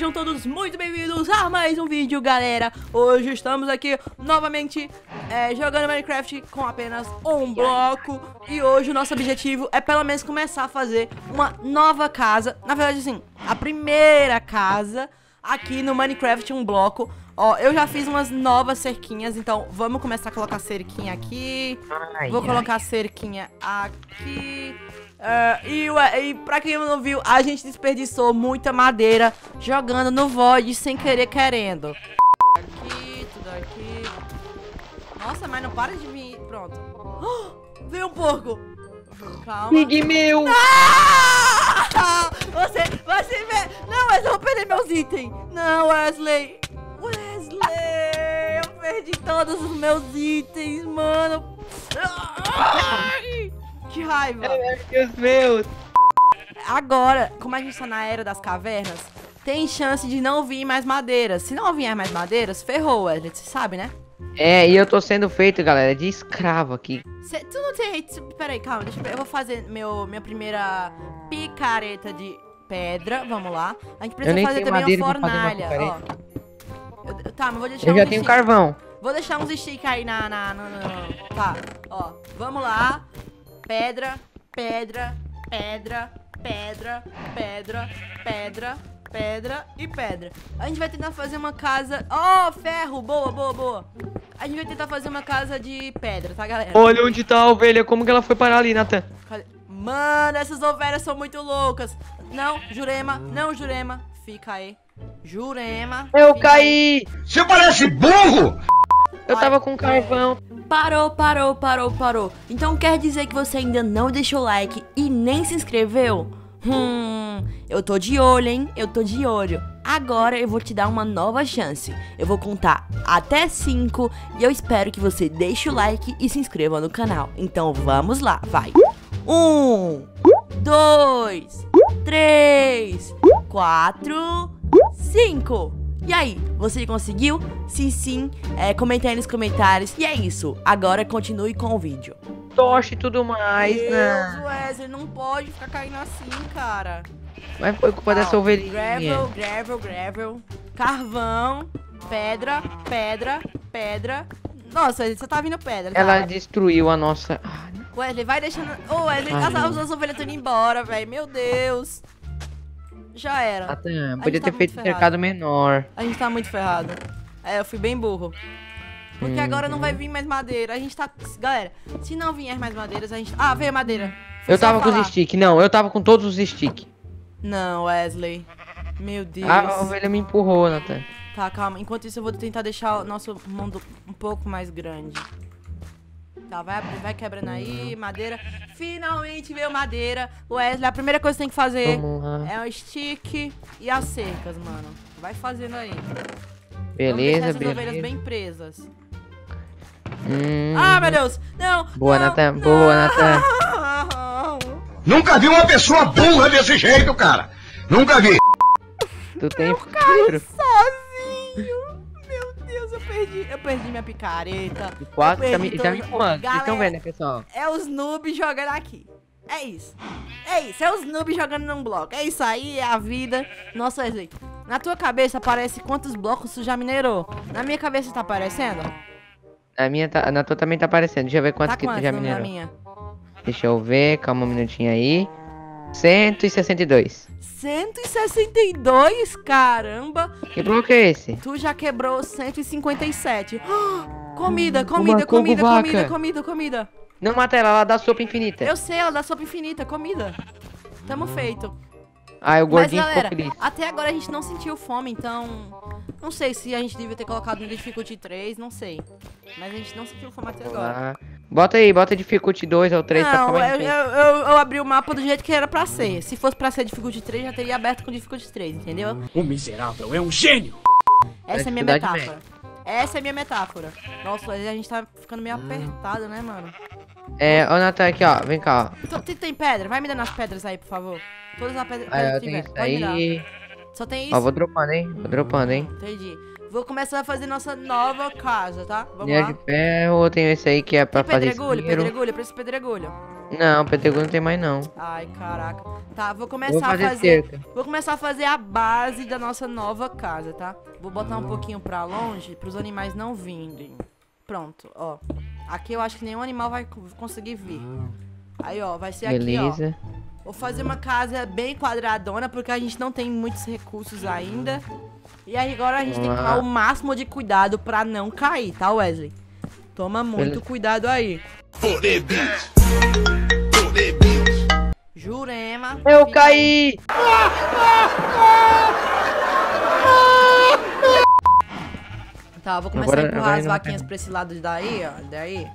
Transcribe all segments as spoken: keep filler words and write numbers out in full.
Sejam todos muito bem-vindos a mais um vídeo, galera. Hoje estamos aqui novamente é, jogando Minecraft com apenas um bloco. E hoje o nosso objetivo é pelo menos começar a fazer uma nova casa. Na verdade, assim, a primeira casa aqui no Minecraft, um bloco. Ó, eu já fiz umas novas cerquinhas, então vamos começar a colocar cerquinha aqui. Ai, Vou ai. colocar cerquinha aqui. Uh, e, ué, e pra quem não viu, a gente desperdiçou muita madeira jogando no Void sem querer querendo. Aqui, tudo aqui. Nossa, mas não para de vir. Pronto. Oh, veio um porco. Calma. Pig meu! Ah! Você, você vê. Não, Wesley, eu vou perder meus itens. Não, Wesley. Wesley, eu perdi todos os meus itens, mano. Ai, que raiva. Ai, Deus meu! Agora, como a gente tá na era das cavernas, tem chance de não vir mais madeiras. Se não vier mais madeiras, ferrou, Wesley, você sabe, né? É, e eu tô sendo feito, galera, de escravo aqui. Cê, tu não tem... Peraí, calma, deixa eu ver. Eu vou fazer meu, minha primeira picareta de pedra, vamos lá. A gente precisa nem fazer tenho também madeira uma pra fazer uma fornalha, ó. Eu, tá, mas vou deixar Eu uns já tenho stick. carvão. Vou deixar uns stick aí na, na, na, na... Tá, ó, vamos lá. Pedra, pedra, pedra, pedra, pedra, pedra, pedra e pedra. A gente vai tentar fazer uma casa... Ó, oh, ferro, boa, boa, boa. A gente vai tentar fazer uma casa de pedra, tá, galera? Olha onde tá a ovelha, como que ela foi parar ali, Nathan? Cadê? Mano, essas ovelhas são muito loucas. Não, Jurema, não, Jurema. Fica aí. Jurema. Eu fica caí! Você parece burro! Eu tava com carvão. Parou, parou, parou, parou. Então quer dizer que você ainda não deixou o like e nem se inscreveu? Hum, eu tô de olho, hein? Eu tô de olho. Agora eu vou te dar uma nova chance. Eu vou contar até cinco e eu espero que você deixe o like e se inscreva no canal. Então vamos lá, vai. Um, dois, três, quatro, cinco. E aí, você conseguiu? Se sim, é, comenta aí nos comentários. E é isso, agora continue com o vídeo. Toche e tudo mais, Deus, né? Wesley, não pode ficar caindo assim, cara. Mas foi culpa dessa Ó, ovelhinha. Gravel, gravel, gravel. Carvão, pedra, pedra, pedra. Nossa, você tá vindo pedra, tá? Ela destruiu a nossa... Ah, Wesley, vai deixando... Ô, Wesley, Ai, as, meu. as, as ovelhas estão indo embora, velho. Meu Deus. Já era. Nathan, A podia gente ter tá feito muito um ferrado. cercado menor. A gente tá muito ferrado. É, eu fui bem burro. Porque Uhum. agora não vai vir mais madeira. A gente tá... Galera, se não vier mais madeiras, a gente... Ah, veio madeira. Foi Eu só tava com falar. os sticks. Não, eu tava com todos os sticks. Não, Wesley. Meu Deus. A ovelha me empurrou, Nathan. Tá, calma. Enquanto isso, eu vou tentar deixar o nosso mundo um pouco mais grande. Tá, vai, abrir, vai quebrando aí, madeira. Finalmente veio madeira. Wesley, a primeira coisa que você tem que fazer Vamos lá. é o stick e as cercas, mano. Vai fazendo aí. Vamos deixar Beleza, essas ovelhas beleza. bem presas. Hum. Ah, meu Deus! Não! Boa, não, Nathan. Boa, Nathan. não. Nunca vi uma pessoa burra desse jeito, cara! Nunca vi! Tu tem Eu futuro. caí sozinho! Meu Deus, eu perdi. Eu perdi minha picareta. O quatro Eu tá me, perdi tá me todo- empurrando. Vocês estão Galera, vendo, né, pessoal? É os noobs jogando aqui. É isso. É isso. É os noobs jogando num bloco. É isso aí, é a vida. Nossa, Wesley. Na tua cabeça aparece quantos blocos tu já minerou. Na minha cabeça tá aparecendo? Na minha, tá, na tua também tá aparecendo. Deixa eu ver quantos Tá que tu quantos já na minerou. minha? Deixa eu ver, calma um minutinho aí. cento e sessenta e dois. cento e sessenta e dois? Caramba. Que bloco é esse? Tu já quebrou cento e cinquenta e sete. Ah, comida, Uma comida, coco comida, vaca. comida, comida, comida. Não mata ela, ela dá sopa infinita. Eu sei, ela dá sopa infinita, comida. Tamo feito. Ah, o Mas gordinho galera, ficou feliz. até agora a gente não sentiu fome, então... Não sei se a gente devia ter colocado no Difficulty três, não sei. Mas a gente não sentiu fome até agora. Ah, bota aí, bota Difficulty dois ou três pra Não, ficar mais eu, difícil. eu, eu, eu abri o mapa do jeito que era pra ser. Se fosse pra ser Difficulty três, já teria aberto com Difficulty três, entendeu? O miserável é um gênio! Essa é a minha dificuldade metáfora. Essa é a minha metáfora. Nossa, a gente tá ficando meio apertado, né, mano? É, ó, Nathan, aqui, ó, vem cá, ó. Tu, tu tem pedra? Vai me dando as pedras aí, por favor. Todas as pedras Ah, pedras eu que tenho tiver. isso Pode me dar. aí. Só tem isso? Ó, vou dropando, hein? Vou dropando, hein? Entendi. Vou começar a fazer nossa nova casa, tá? Vamos Linha lá. de ferro, tem esse aí que é pra Tem fazer pedregulho, isqueiro. pedregulho, preciso de pedregulho. Não, pedregulho não tem mais não. Ai, caraca. Tá, vou começar Vou fazer a fazer... cerca. Vou começar a fazer a base da nossa nova casa, tá? Vou botar um pouquinho pra longe, pros animais não virem. Pronto, ó. Aqui eu acho que nenhum animal vai conseguir vir. Aí, ó, vai ser aqui, Beleza. ó. Vou fazer uma casa bem quadradona, porque a gente não tem muitos recursos ainda. E aí agora a gente tem que tomar o máximo de cuidado pra não cair, tá, Wesley? Toma muito Beleza. cuidado aí. Jurema. Eu fica caí! Tá, eu vou começar Agora- a empurrar agora as ele não vaquinhas cai. pra esse lado daí, ó. Daí.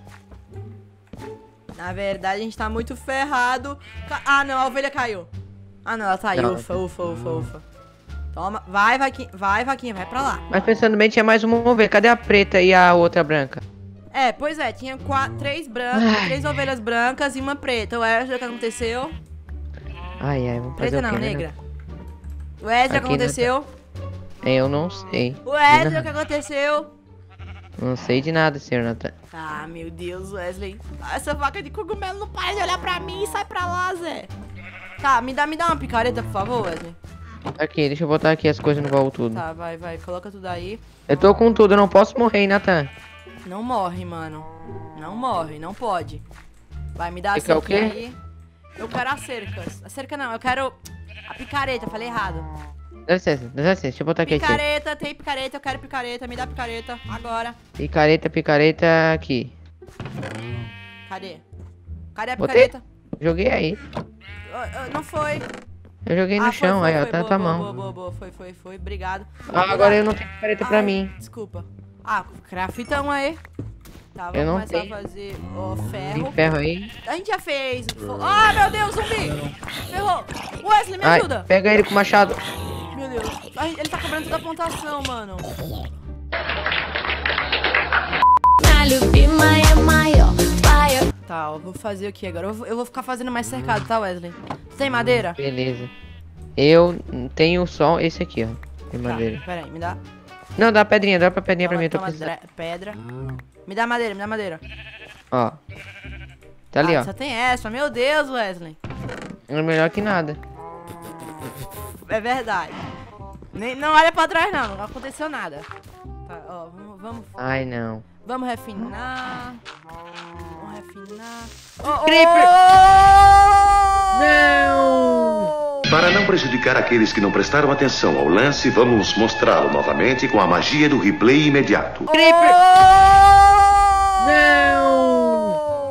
Na verdade, a gente tá muito ferrado. Ca- Ah, não, a ovelha caiu. Ah, não, ela tá aí. Não. Ufa, ufa, ufa, ufa. Toma. Vai, vaquinha. Vai, vaquinha, vai pra lá. Mas pensando bem, tinha mais uma ovelha. Cadê a preta e a outra branca? É, pois é, tinha quatro, três brancas, Ai. três ovelhas brancas e uma preta. O Wesley, o que aconteceu? Ai, ai, vamos fazer Preta o não, quê, né? negra. O Wesley, o que Aqui não aconteceu? Eu não sei. O Wesley, De o que nada. aconteceu? Não sei de nada, senhor Nathan. Ah, meu Deus, Wesley. Essa vaca de cogumelo não para de olhar pra mim. Sai pra lá, Zé. Tá, me dá, me dá uma picareta, por favor, Wesley. Aqui, deixa eu botar aqui as coisas no baú tudo. Tá, vai, vai. Coloca tudo aí. Eu tô com tudo, eu não posso morrer, hein, Nathan. Não morre, mano. Não morre, não pode. Vai, me dá a Você quer o cerquinha quê? aí. Eu quero a cerca. A cerca não, eu quero a picareta. Falei errado. Dá licença, dá licença, deixa eu botar aqui. aqui. Picareta, tem picareta. Eu quero picareta. Me dá picareta. Agora. Picareta, picareta aqui. Cadê? Cadê a Botei. picareta? Joguei aí. Ah, ah, não foi. Eu joguei no Ah, foi, chão, foi, aí, ó, foi. tá na Boa, tua boa, mão. boa, boa, boa. Foi, foi, foi. Obrigado. Ah, agora eu não tenho picareta pra Ai, mim. Desculpa. Ah, crafitão aí. Tá, vamos Eu não começar tenho. a fazer ó, ferro. Tem ferro aí. A gente já fez. fo- Ah, meu Deus, zumbi! Ferrou! Wesley, me Ai, ajuda! pega ele com o machado. Meu Deus. Ai, ele tá quebrando toda a pontuação, mano. Tá, eu vou fazer o que agora? Eu vou, eu vou ficar fazendo mais cercado, tá, Wesley? Você tem madeira? Beleza. Eu tenho só esse aqui, ó. Tem madeira. Tá, pera aí, me dá. Não, dá pedrinha, dá pra pedrinha pra Toma, mim, eu tô toma precisando. dre- pedra. Me dá madeira, me dá madeira. Ó. Tá ali, Ah, ó. só tem essa. Meu Deus, Wesley. É melhor que nada. É verdade. Nem, não olha pra trás, não. Não aconteceu nada. Tá, ó, vamos, vamos, Ai, não. vamos refinar. Vamos refinar. Oh, Creeper! oh! Não! Para não prejudicar aqueles que não prestaram atenção ao lance, vamos mostrá-lo novamente com a magia do replay imediato. Creeper! Oh! Não!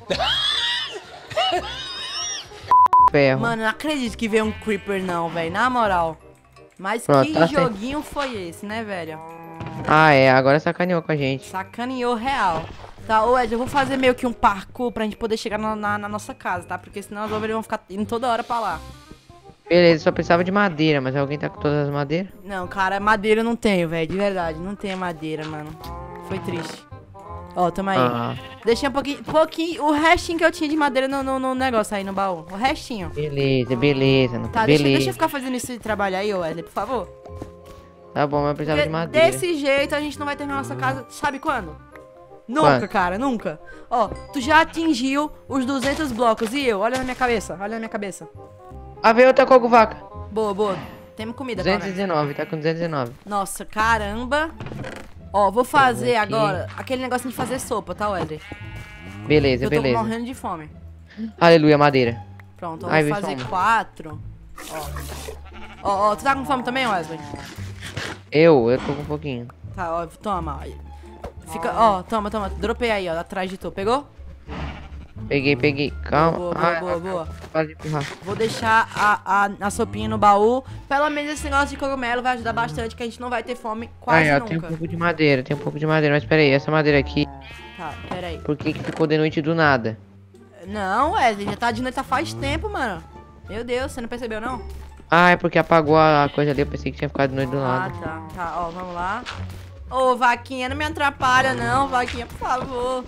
Ferro. Mano, não acredito que veio um Creeper não, velho. Na moral. Mas Pronto, que tá certo. joguinho foi esse, né, velho? Ah, é, agora sacaneou com a gente. Sacaneou real. Tá, ô Ed, eu vou fazer meio que um parkour pra gente poder chegar na, na- na nossa casa, tá? Porque senão as ovelhas vão ficar indo toda hora pra lá. Beleza, só precisava de madeira, mas alguém tá com todas as madeiras? Não, cara, madeira eu não tenho, velho. De verdade, não tenho madeira, mano. Foi triste. Ó, tamo aí. Ah, Deixei um pouquinho, pouquinho, o restinho que eu tinha de madeira no, no, no negócio aí no baú. O restinho. beleza, beleza, não Tá, deixa, beleza. deixa eu ficar fazendo esse trabalho aí, ô Wesley, por favor. Tá bom, mas eu precisava de Porque madeira. desse jeito a gente não vai terminar nossa casa, sabe quando? Nunca, Quando? cara, nunca. Ó, tu já atingiu os duzentos blocos e eu, olha na minha cabeça, olha na minha cabeça. Ah, veio outra cogovaca. Boa, boa. Temos comida, pelo duzentos e menos. dezenove, tá com duzentos e dezenove. Nossa, caramba. Ó, vou fazer aqui. agora aquele negócio de fazer sopa, tá, Wesley? Beleza, Eu tô beleza. morrendo de fome. Aleluia, madeira. Pronto, ó, Ai, vou vi fazer fome. quatro. Ó. Ó, ó, tu tá com fome também, Wesley? Eu, eu tô com um pouquinho. Tá, ó, toma. Fica, ó, toma, toma. Dropei aí, ó, atrás de tu. Pegou? Peguei, peguei. Calma. Boa, boa, Ah, boa, boa. Pode empurrar. Vou deixar a, a, a sopinha no baú. Pelo menos esse negócio de cogumelo vai ajudar bastante, que a gente não vai ter fome quase Ai, ó, tem um nunca. pouco de madeira, tem um pouco de madeira. Mas pera aí, essa madeira aqui, Tá, pera aí. por que que ficou de noite do nada? Não, Wesley, já tá de noite há faz tempo, mano. Meu Deus, você não percebeu, não? Ah, é porque apagou a coisa ali, eu pensei que tinha ficado de noite do Ah, lado. tá, tá, ó, vamos lá. Ô, vaquinha, não me atrapalha, não, vaquinha, por favor.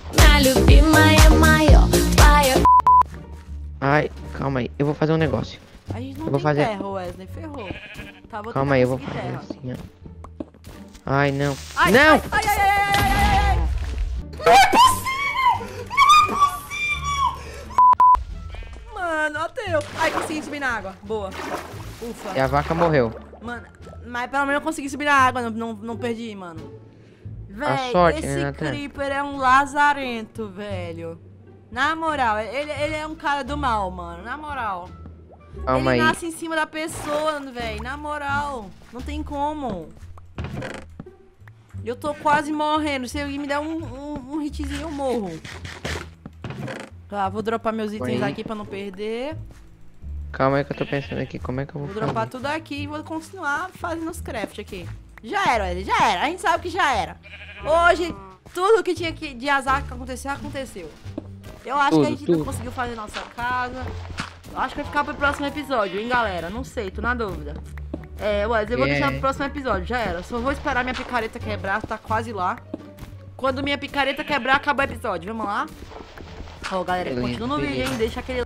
Ai, calma aí, eu vou fazer um negócio. A gente não Eu vou tem fazer- terra, Wesley, ferrou. Tá, vou Calma tentar aí, eu vou conseguir fazer terra. assim, ó. Ai, não. Ai, não! Ai, ai, ai, ai, ai, ai, ai, ai. Não é possível! Não é possível! Mano, até eu. Ai, consegui subir na água. Boa. Ufa. E a vaca morreu. Mano, mas pelo menos eu consegui subir na água, não, não, não perdi, mano. Véi, sorte, esse né, Natan? Creeper é um lazarento, velho. Na moral, ele, ele é um cara do mal, mano. Na moral. Calma ele aí. nasce em cima da pessoa, velho. Na moral. Não tem como. Eu tô quase morrendo. Se alguém me der um, um, um hitzinho, eu morro. Tá, vou dropar meus itens Oi. aqui pra não perder. Calma aí que eu tô pensando aqui, como é que eu vou Vou dropar fazer? tudo aqui e vou continuar fazendo os craft aqui. Já era, Wesley, já era. A gente sabe que já era. Hoje, tudo que tinha que, de azar que aconteceu, aconteceu. Eu acho Tudo, que a gente tudo. não conseguiu fazer nossa casa. Eu acho que vai ficar pro próximo episódio, hein, galera? Não sei, tô na dúvida. É, Wesley, eu vou É. deixar pro próximo episódio, já era. Só vou esperar minha picareta quebrar, tá quase lá. Quando minha picareta quebrar, acaba o episódio. Vamos lá? Ó, galera, Beleza, continua no vídeo, beleza. hein? Deixa aquele...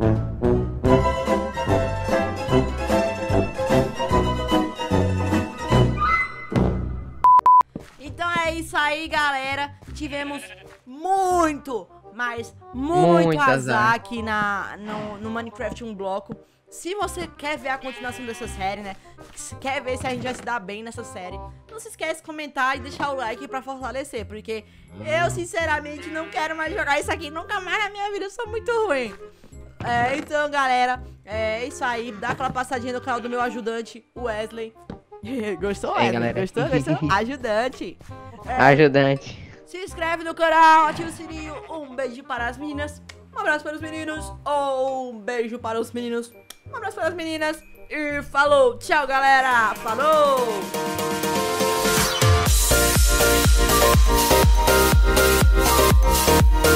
Então é isso aí, galera. Tivemos muito, mas muito, Muito azar azar. aqui na, no, no Minecraft um bloco. Se você quer ver a continuação dessa série, né? Se quer ver se a gente vai se dar bem nessa série, não se esquece de comentar e deixar o like pra fortalecer, porque eu, sinceramente, não quero mais jogar isso aqui nunca mais na minha vida, eu sou muito ruim. É, então, galera, é isso aí. Dá aquela passadinha no canal do meu ajudante, o Wesley. Gostou, Aí, Wesley? galera. Gostou? Gostou? Ajudante. É, Ajudante. se inscreve no canal, ativa o sininho. Um beijo para as meninas, um abraço para os meninos. Ou um beijo para os meninos, um abraço para as meninas. E falou, tchau, galera. Falou! We'll be right back.